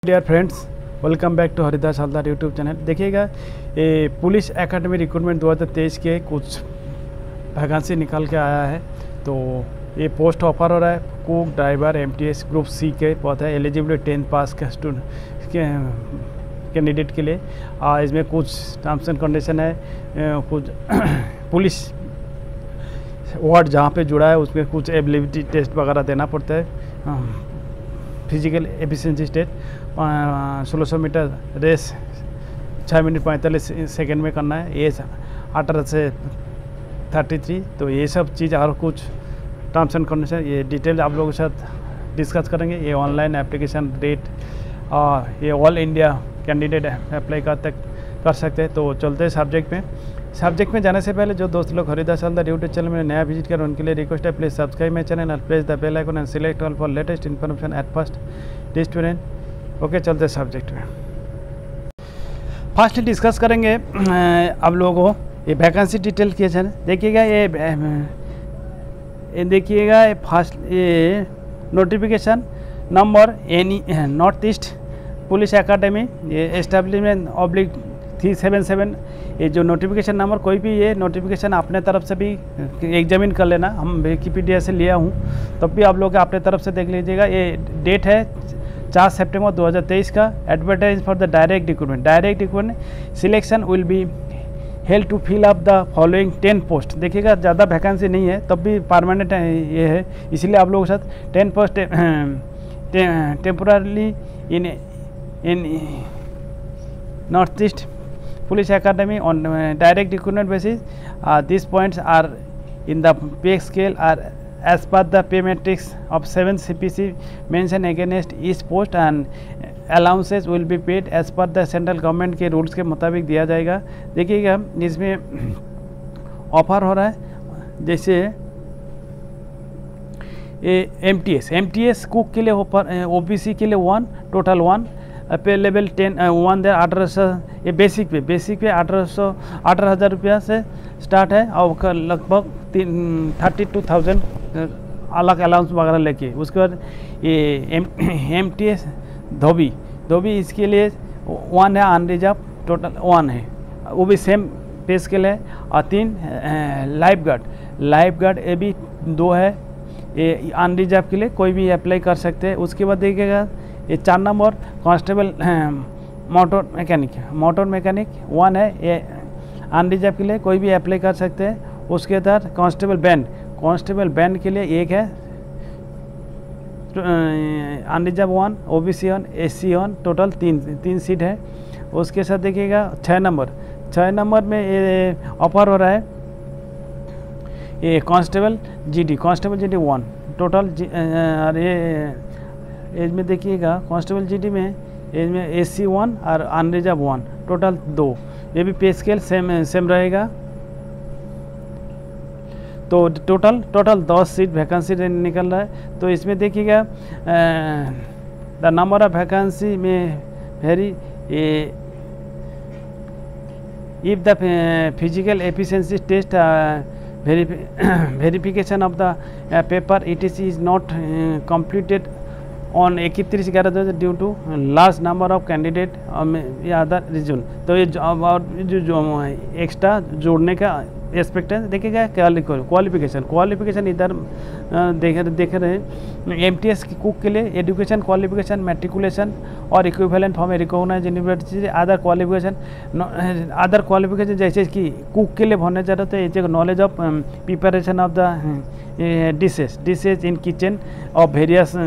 Dear friends, welcome back to Haridas Haldar YouTube channel. देखिएगा, ये police academy recruitment 2023 के कुछ वैकेंसी निकल के आया है। तो ये पोस्ट ऑफर हो रहा है। Cook, driver, MTS group C के पद है। एलिजिबिलिटी 10th पास के स्टूडेंट के कैंडिडेट के लिए। इसमें कुछ टर्म्स एंड कंडीशन है। कुछ पुलिस वार्ड जहाँ पे जुड़ा है उसमें कुछ एबिलिटी टेस्ट वगैरह देना पड़ता है। Physical efficiency test 1600 metre race 6 minute 45 second में करना है। एज 18 से 33। तो ये सब चीज़ और कुछ टर्म्स एंड कंडीशन ये डिटेल आप लोगों के साथ डिस्कस करेंगे। ये ऑनलाइन एप्लीकेशन डेट, ये ऑल इंडिया कैंडिडेट अप्लाई कर सकते हैं। तो चलते हैं सब्जेक्ट में जाने से पहले जो दोस्त लोग हरिदास हलदार यूट्यूब चैनल में नया विजिट करें उनके लिए रिक्वेस्ट है, प्लीज़ सब्सक्राइब माई चैनल और press the bell icon and select all for latest information at first student. Okay, चलते हैं सब्जेक्ट में। फर्स्ट डिस्कस करेंगे आप लोगों को ये वैकेंसी डिटेल किए जाए। देखिएगा ये देखिएगा फर्स्ट ये notification number any north east police academy ये एस्टेब्लिशमेंट /377। ये जो नोटिफिकेशन नंबर, कोई भी ये नोटिफिकेशन अपने तरफ से भी एग्जामिन कर लेना। हम विकिपीडिया से लिया हूँ, तब भी आप लोग अपने तरफ से देख लीजिएगा। ये डेट है 4 सितंबर 2023 का। Advertise for the direct recruitment selection will be held to fill up the following 10 post. देखिएगा, ज़्यादा वैकेंसी नहीं है, तब भी परमानेंट ये है, इसलिए आप लोगों के साथ 10 post temporarily in north east Police Academy on direct recruitment basis. These points are in the pay scale are as per the pay matrix of 7 CPC mentioned against each post, and allowances will be paid as per the central government के rules के मुताबिक दिया जाएगा। देखिएगा, इसमें offer हो रहा है जैसे एमटीएस कुक के लिए ऑफर, ओबीसी के लिए 1 टोटल 1 पे लेवल 10 1 दे 1800। ये बेसिक पे 18,000 रुपया से स्टार्ट है और लगभग 32,000 अलग अलाउंस वगैरह लेके। उसके बाद ये एमटीएस धोबी इसके लिए 1 है, अनरिजर्व टोटल 1 है, वो भी सेम पे स्केल है। और 3 लाइफ गार्ड ये भी 2 है, ये अनरिजर्व के लिए कोई भी अप्लाई कर सकते हैं। उसके बाद देखिएगा ये 4 नंबर कांस्टेबल मोटर मैकेनिक 1 है, ये अनरिजर्व के लिए कोई भी अप्लाई कर सकते हैं। उसके बाद कांस्टेबल बैंड के लिए 1 है, unreserved 1, OBC 1, SC 1, total 3 seat है। उसके साथ देखिएगा 6 नंबर में ये ऑफर हो रहा है ये कांस्टेबल जीडी 1 टोटल। और ये एज में देखिएगा कांस्टेबल जीडी में एज में एससी 1 और अनरिजर्व 1 टोटल 2। ये भी पे स्केल सेम रहेगा। तो टोटल 10 सीट वैकेंसी निकल रहा है। तो इसमें देखिएगा द नंबर ऑफ वैकेंसी में very if the physical efficiency test verification of the paper etc is not completed on 31/11 due to large number of candidate या अदर रीजन। तो ये जो एक्स्ट्रा जोड़ने का एस्पेक्ट है। देखिएगा क्वालिफिकेशन इधर देख रहे हैं। एमटीएस कुक के लिए एजुकेशन क्वालिफिकेशन मैट्रिकुलेशन और equivalent from a recognised university. Other qualification जैसे कि कुक के लिए होने जा रहा है knowledge of preparation of the dishes in kitchen of various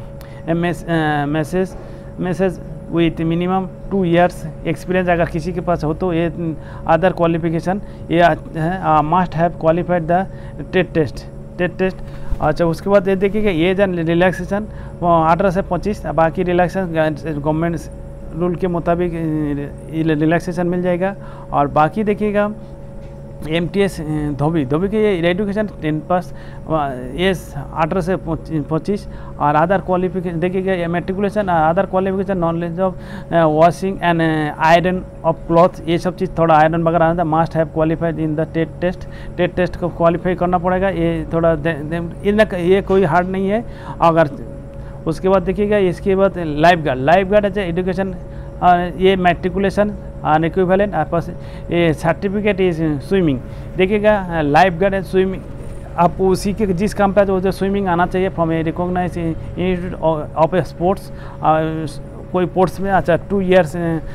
message with minimum 2 years experience अगर किसी के पास हो तो ये अदर क्वालिफिकेशन ये है। Must have qualified the TET test. अच्छा, उसके बाद ये देखिएगा एज एंड रिलैक्सेशन 18 से 25। बाकी रिलैक्सेशन गवर्नमेंट रूल के मुताबिक रिलैक्सेशन मिल जाएगा। और बाकी देखिएगा एमटीएस धोबी के एजुकेशन 10 पास एज 18 से 25। और अदर क्वालिफिकेशन देखिएगा matriculation, other qualification knowledge of washing and iron of cloth, ये सब चीज़ थोड़ा आयरन वगैरह आता है। Must have qualified in the TET test को क्वालिफाई करना पड़ेगा। ये थोड़ा ये कोई हार्ड नहीं है। अगर उसके बाद देखिएगा इसके बाद लाइफ गार्ड है एजुकेशन, ये मैट्रिकुलेशन अनइक्विवेलेंट, आपके पास ये सर्टिफिकेट इज स्विमिंग। देखिएगा लाइफ गार्ड है स्विमिंग, आप उसी के जिस काम पे जो स्विमिंग आना चाहिए from a recognised institute of sports, कोई स्पोर्ट्स में अच्छा 2 years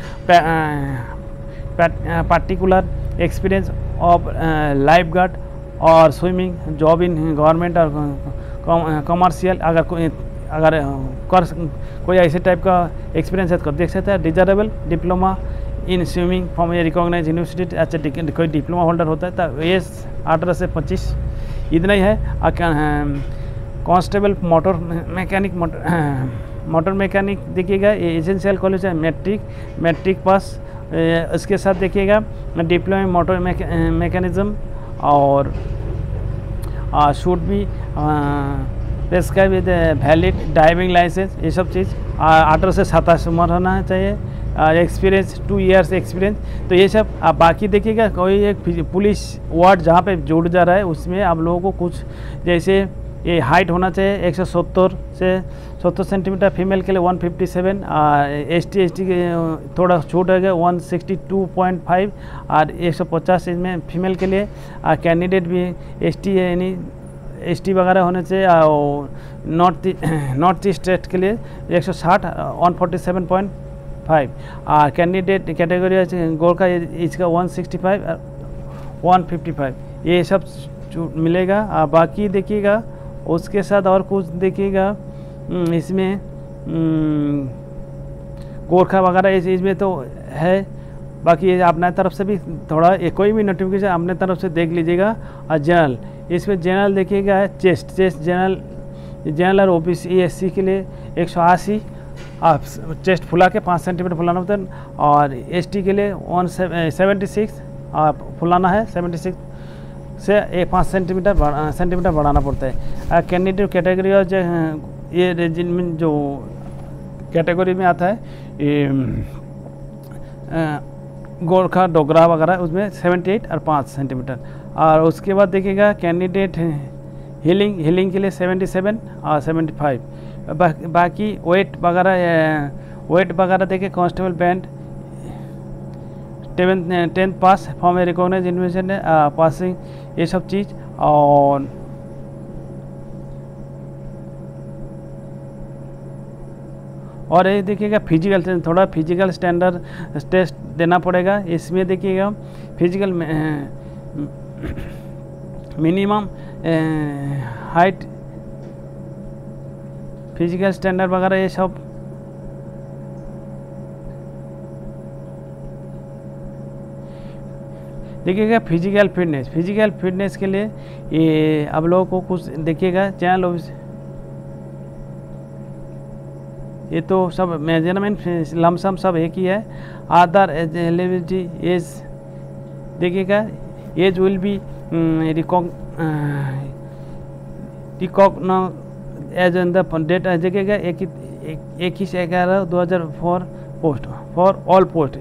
particular experience of life guard और स्विमिंग, जॉब इन गवर्नमेंट और कमर्शियल, अगर कोई ऐसे टाइप का एक्सपीरियंस है तो देख सकते हैं। Desirable diploma in swimming from a recognised university, अच्छा कोई डिप्लोमा होल्डर होता है तो एज 18 से 25 इतना ही है। कांस्टेबल मोटर मैकेनिक देखिएगा एसेंशियल कॉलेज है मैट्रिक पास, इसके साथ देखिएगा डिप्लोमा मोटर मैकेनिज्म और शुड भी prescribe with valid driving licence, ये सब चीज़ 18 से 27 उम्र होना चाहिए, एक्सपीरियंस 2 years एक्सपीरियंस। तो ये सब आप बाकी देखिएगा कोई एक पुलिस वार्ड जहाँ पे जुड़ जा रहा है उसमें आप लोगों को कुछ जैसे ये हाइट होना चाहिए 170 से 70 सेंटीमीटर, फीमेल के लिए 157, एसटी के थोड़ा छूट है 162.5 और 150 इसमें फीमेल के लिए। कैंडिडेट भी एसटी है यानी एसटी वगैरह होने चाहिए, और नॉर्थ ईस्ट स्टेट के लिए 160 147.5, कैंडिडेट कैटेगरी गोरखा इसका 165 155, ये सब मिलेगा। बाकी देखिएगा उसके साथ और कुछ देखिएगा इसमें गोरखा वगैरह इस चीज़ में तो है, बाकी ये अपने तरफ से भी थोड़ा कोई भी नोटिफिकेशन अपने तरफ से देख लीजिएगा। और जनरल, इसमें जनरल देखिएगा चेस्ट जनरल और ओबीसी एससी के लिए 180, चेस्ट फुला के 5 सेंटीमीटर फुलाना होता है, और एसटी के लिए 176 फुलाना है, 76 से 5 सेंटीमीटर बढ़ाना पड़ता है। कैंडिडेट कैटेगरी और ये जिनमें जो कैटेगरी में आता है ये गोरखा डोगरा वगैरह उसमें 78 और 5 सेंटीमीटर। और उसके बाद देखिएगा कैंडिडेट हीलिंग के लिए 77 और 75। बाकी वेट वगैरह देखिए constable band 10th pass from a recognised university passing, ये सब चीज़। और ये देखिएगा फिजिकल, थोड़ा फिजिकल स्टैंडर्ड टेस्ट देना पड़ेगा। इसमें देखिएगा physical minimum height, physical standard वगैरह ये सब देखिएगा। फिजिकल फिटनेस के लिए ये आप लोगों को कुछ देखिएगा चैनल ऑफिस, ये तो सब मेजरमेंट लमसम सब एक ही है। आधार एलिजिबिलिटी एज देखिएगा, age will be recognised age on the date देखिएगा 21/11/2004 पोस्ट फॉर ऑल पोस्ट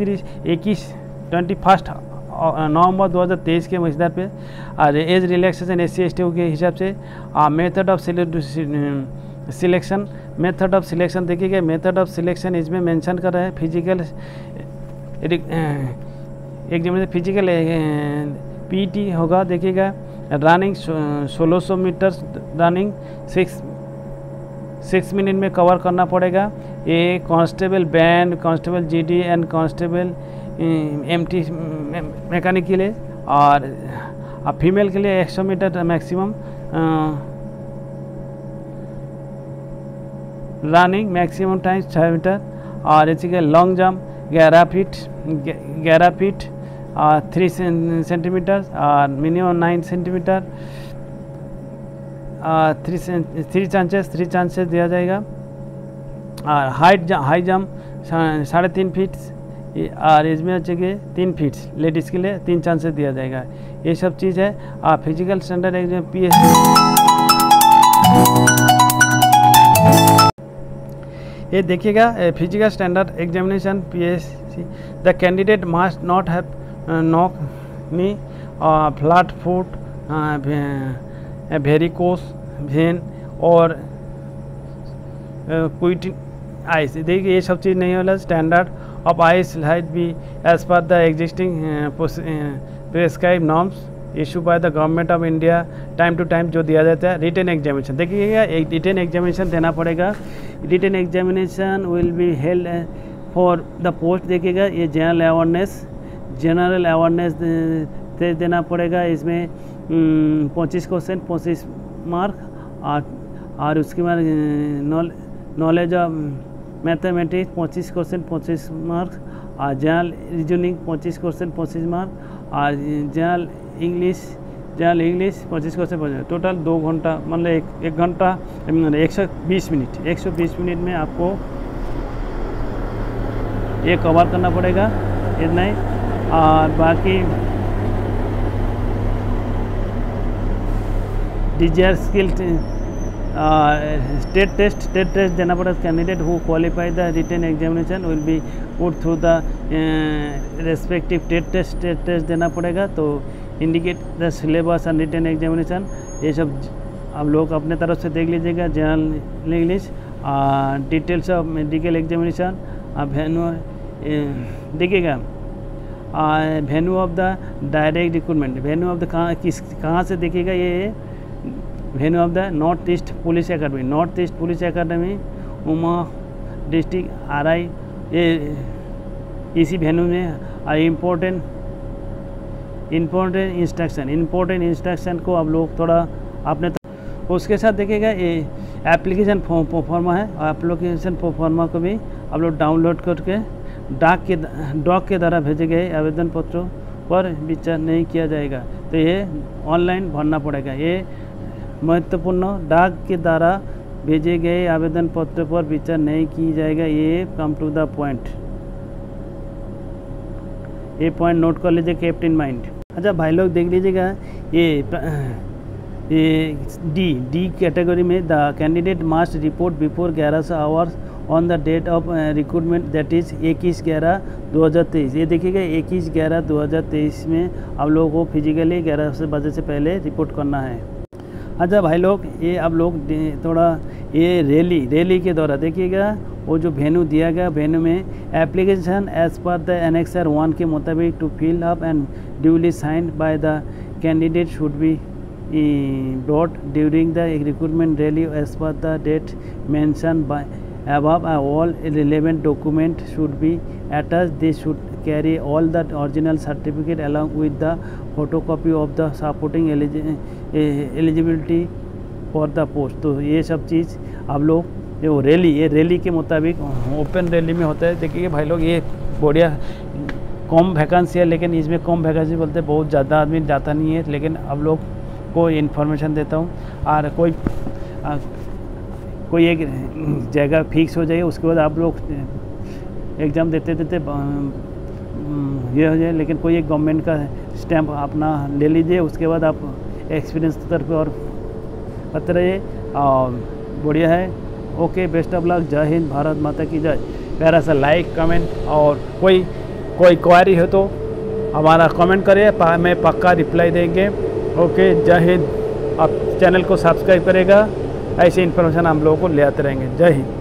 21 नवंबर 2023 के महीदार पे। और एज रिलैक्सेशन SC ST के हिसाब से। मेथड ऑफ सिलेक्शन देखिएगा, मेथड ऑफ सिलेक्शन इसमें मेंशन कर रहा है। फिजिकल एग्जामिनेशन फिजिकल PT होगा देखिएगा। रनिंग 1600 मीटर रनिंग 6 मिनट में कवर करना पड़ेगा। ये constable band, constable GD and constable MT mechanic के लिए। और फीमेल के लिए 100 metre maximum running, maximum time 6 metre. और इसी के लॉन्ग जंप 11 फीट 3 सेंटीमीटर और मिनिमम 9 सेंटीमीटर। 3 चांसेस दिया जाएगा। और हाई जंप 3.5 फीट और इसमें अच्छे के 3 फीट लेडीज़ के लिए 3 चांसेस दिया जाएगा। ये सब चीज़ है। फिजिकल स्टैंडर्ड एग्जाम PS ये देखिएगा physical standard examination PSC। The candidate must not have knock knee, flat foot, varicose vein और क्विट आइस, देखिए ये सब चीज़ नहीं होला। स्टैंडर्ड ऑफ आइस लाइट भी एज पर the existing prescribe norms issue by the government of India time to time जो दिया जाता है। रिटन एग्जामिनेशन देखिएगा, एक रिटन एग्जामिनेशन देना पड़ेगा। Written examination will be held for the post, देखिएगा ये जनरल अवेयरनेस देना पड़ेगा। इसमें 25 क्वेश्चन 25 मार्क, और उसके बाद knowledge of mathematics 25 question 25 marks, और जनरल रीजनिंग 25 क्वेश्चन 25 मार्क, और जनरल इंग्लिश 25 क्वेश्चन 25। टोटल 2 घंटा, मतलब 1 घंटा 120 मिनट 120 मिनट में आपको ये कवर करना पड़ेगा, इतना ही। और बाकी डिजायर स्किल स्टेट टेस्ट देना पड़ेगा। Candidate who qualify the written examination will be put through the respective test देना पड़ेगा। तो indicate the syllabus and written examination, ये सब आप लोग अपने तरफ से देख लीजिएगा। General English, details of medical examination, venue देखिएगा, venue of the direct recruitment, venue of the कहाँ से देखिएगा, ये venue of the north east police academy, north east police academy Uma district RI, ये इसी वेन्यू में। इम्पोर्टेंट इंस्ट्रक्शन को आप लोग थोड़ा अपने उसके साथ देखिएगा। ये एप्लीकेशन फॉर्मा है, एप्लीकेशन फॉर्मा को भी आप लोग डाउनलोड करके डाक के द्वारा भेजे गए आवेदन पत्रों पर विचार नहीं किया जाएगा। तो ये ऑनलाइन भरना पड़ेगा। ये महत्वपूर्ण, डाक के द्वारा भेजे गए आवेदन पत्र पर विचार नहीं की जाएगा। ये कम टू द पॉइंट, ये पॉइंट नोट कर लीजिए, कीप इन माइंड। अच्छा भाई लोग देख लीजिएगा, ये डी कैटेगरी में the candidate must report before 11 hours on the date of recruitment, that is 21/11/2023। ये देखिएगा 21/11/2023 में आप लोगों को फिजिकली 11 बजे से पहले रिपोर्ट करना है। अच्छा भाई लोग, ये आप लोग थोड़ा ये रैली के द्वारा देखिएगा, वो जो वेन्यू दिया गया, वेन्यू में एप्लीकेशन एज पर द एनेक्सर 1 के मुताबिक to fill up and duly signed by the candidate should be brought during the recruitment rally as per the date mentioned by above. All relevant documents should be attached. They should carry all the original certificate along with the photocopy of the supporting eligibility for the post. तो ये सब चीज़ आप लोग जो rally के मुताबिक open rally में होता है। देखिए भाई लोग, ये बढ़िया कम वैकेंसी है, लेकिन इसमें कम वैकेंसी बोलते बहुत ज़्यादा आदमी जाता नहीं है, लेकिन अब लोग को इन्फॉर्मेशन देता हूँ। और कोई एक जगह फिक्स हो जाए, उसके बाद आप लोग एग्ज़ाम देते ये हो जाए, लेकिन कोई एक गवर्नमेंट का स्टैम्प अपना ले लीजिए, उसके बाद आप एक्सपीरियंस के तौर पे और पता रहिए। और बढ़िया है। Okay, best of luck. जय हिंद, भारत माता की जय। प्यारा सा लाइक कमेंट, और कोई क्वारी हो तो हमारा कमेंट करिए, मैं पक्का रिप्लाई देंगे। ओके, जय हिंद। आप चैनल को सब्सक्राइब करेगा, ऐसी इन्फॉर्मेशन हम लोगों को ले आते रहेंगे। जय हिंद।